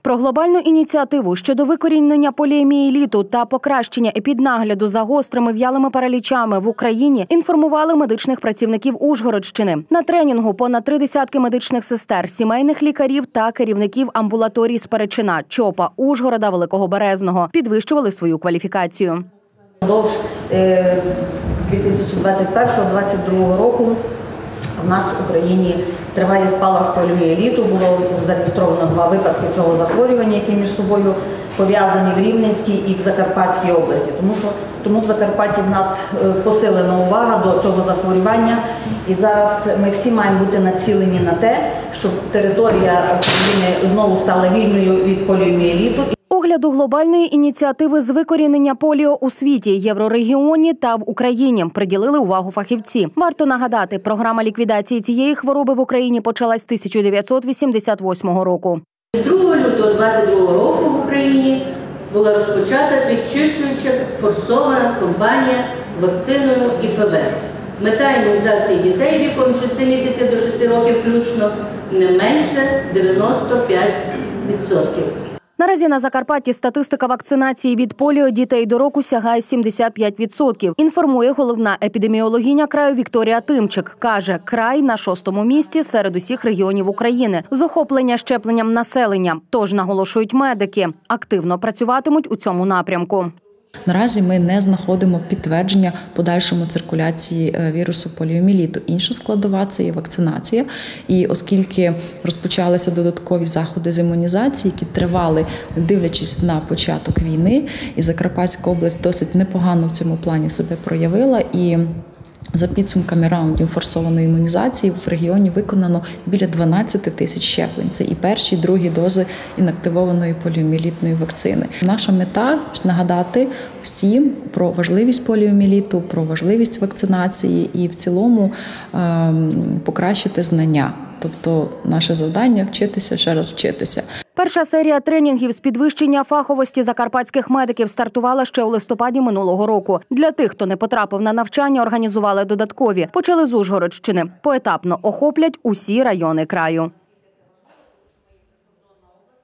Про глобальну ініціативу щодо викорінення поліомієліту та покращення епіднагляду за гострими в'ялими паралічами в Україні інформували медичних працівників Ужгородщини. На тренінгу понад 30 медичних сестер, сімейних лікарів та керівників амбулаторій з Перечина, ЧОПа, Ужгорода, Великого Березного підвищували свою кваліфікацію. Впродовж 2021-2022 року у нас в Україні триває спалах поліомієліту. Було зареєстровано 2 випадки цього захворювання, які між собою пов'язані в Рівненській і в Закарпатській області. Тому в Закарпатті в нас посилена увага до цього захворювання. І зараз ми всі маємо бути націлені на те, щоб територія України знову стала вільною від поліомієліту. Огляду глобальної ініціативи з викорінення поліо у світі, єврорегіоні та в Україні приділили увагу фахівці. Варто нагадати, програма ліквідації цієї хвороби в Україні почалась з 1988 року. З 2 лютого 2022 року в Україні була розпочата підчищуюча форсована кампанія з вакциною ІФВ. Мета імунізації дітей віком 6 місяців до 6 років включно не менше 95%. Наразі на Закарпатті статистика вакцинації від поліо дітей до року сягає 75%. Інформує головна епідеміологиня краю Вікторія Тимчик. Каже, край на 6-му місці серед усіх регіонів України з охоплення щепленням населення. Тож, наголошують медики, активно працюватимуть у цьому напрямку. Наразі ми не знаходимо підтвердження подальшому циркуляції вірусу поліомієліту. Інша складова – це є вакцинація. І оскільки розпочалися додаткові заходи з імунізації, які тривали, не дивлячись на початок війни, і Закарпатська область досить непогано в цьому плані себе проявила. І за підсумками раундів форсованої імунізації в регіоні виконано біля 12 тисяч щеплень. Це і перші, і другі дози інактивованої поліомієлітної вакцини. Наша мета – нагадати всім про важливість поліомієліту, про важливість вакцинації і в цілому покращити знання. Тобто наше завдання – вчитися, ще раз вчитися. Перша серія тренінгів з підвищення фаховості закарпатських медиків стартувала ще у листопаді минулого року. Для тих, хто не потрапив на навчання, організували додаткові. Почали з Ужгородщини. Поетапно охоплять усі райони краю.